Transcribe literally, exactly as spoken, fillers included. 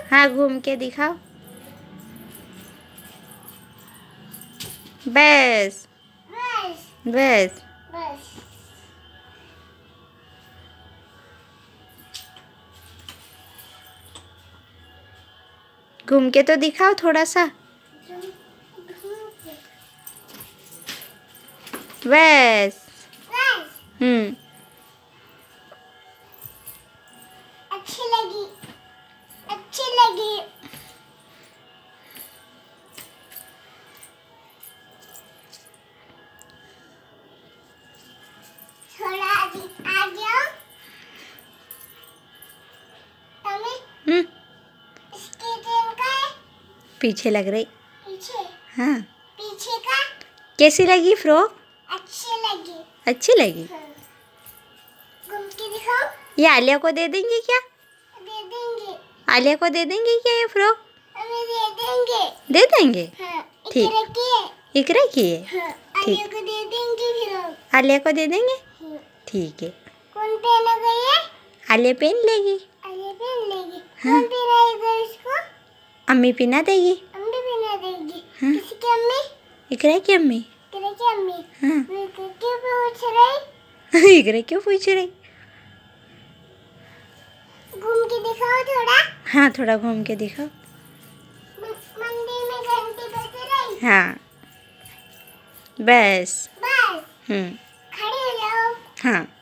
हाँ घूम के दिखाओ। बस बस बस घूम के तो दिखाओ थोड़ा सा। बस हम्म अच्छी लगी, अच्छी लगी। थोड़ा आगे आ गया। हम्म इसकी ट्रेन का है पीछे लग रही। पीछे हाँ पीछे का कैसी लगी फ्रॉक? अच्छी लगी। अच्छी लगी। हाँ। घूम के दिखाओ। ये आलिया को दे देंगे क्या? दे देंगे। आलिया को दे देंगे क्या ये फ्रॉक? हमें दे देंगे। दे देंगे। हाँ, ठीक। इकरा की है। इकरा की है। हाँ, ठीक। आलिया को दे देंगे फिर हम। आलिया को दे देंगे। हाँ। ठीक है। कौन पहना गई है? आलिया पहन लेगी। आलिया पहन लेगी। हाँ। कौन पहनाएगा इसको? अम्मी पहना देगी। अम्मी पहना देगी। हाँ। किसी की अम्मी? इकरा की अम्मी। इकरा की अम्मी। हाँ मेरे को क्यों पूछ रही? इकरा क्यों पूछ रही? घूम के दिखाओ थोड़ा। हाँ थोड़ा घूम के दिखाओ। मंदिर में घंटी बज रही। हाँ बस बस हम्म खड़े हो जाओ। हाँ